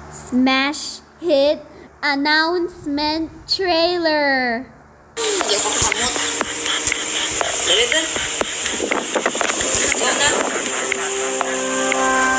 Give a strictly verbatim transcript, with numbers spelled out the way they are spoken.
Smash hit announcement trailer. Hindi ako kamot. Dali, dali. Yan na.